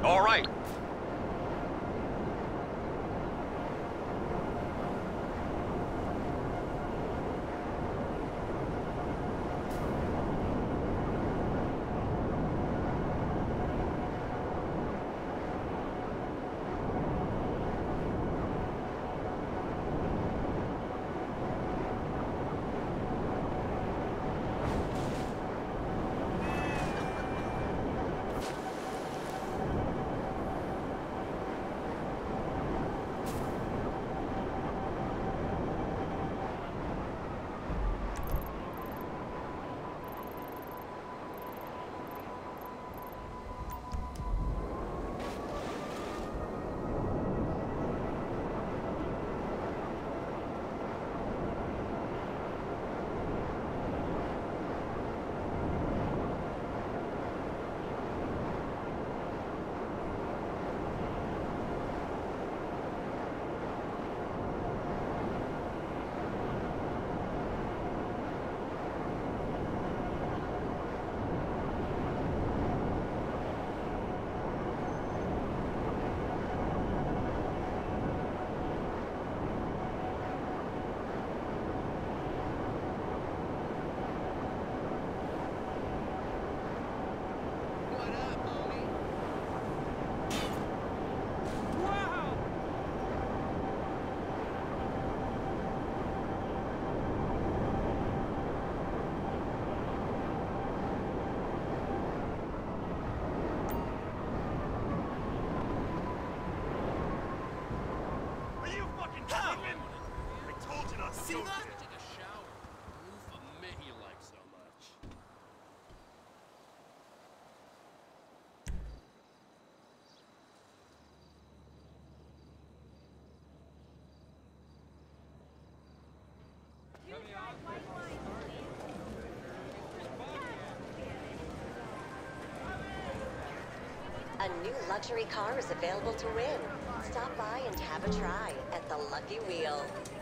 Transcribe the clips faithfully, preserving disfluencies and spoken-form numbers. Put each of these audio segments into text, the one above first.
All right. See that? Take a shower. Move a mitt you like so much. A new luxury car is available to win. Stop by and have a try at the Lucky Wheel.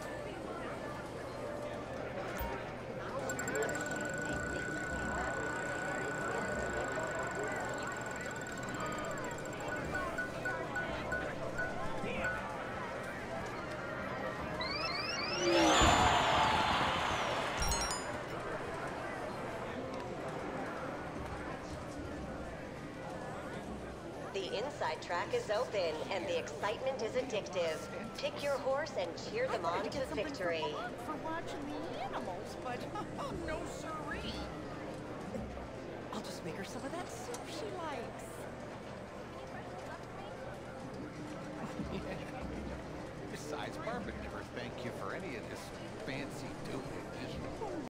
The inside track is open, and the excitement is addictive. Pick your horse and cheer them on to victory. For watching the animals, but no siree. I'll just make her some of that soup she likes. Besides, Barbara never thank you for any of this fancy doing.